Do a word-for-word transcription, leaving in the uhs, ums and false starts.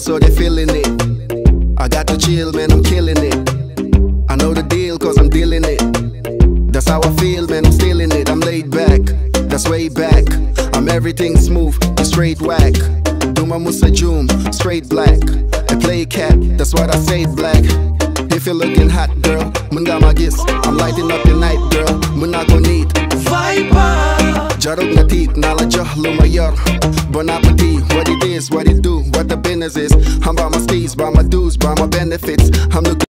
so they feeling it. I got to chill, man, I'm killing it. I know the deal, cause I'm dealing it. That's how I feel, man, I'm stealing it. I'm laid back, that's way back. I'm everything smooth, straight whack. Duma Musa Joom, straight black. I play cat, that's what I say black. If you're looking hot, girl, Munda Magis. I'm lighting up your night, girl, Muna go need Vypa. Jarog na teeth, nala joh lumayor. Bon appetit, what it is, what it do, what the business is. I'm by my steez, by my dues, by my benefits. I'm looking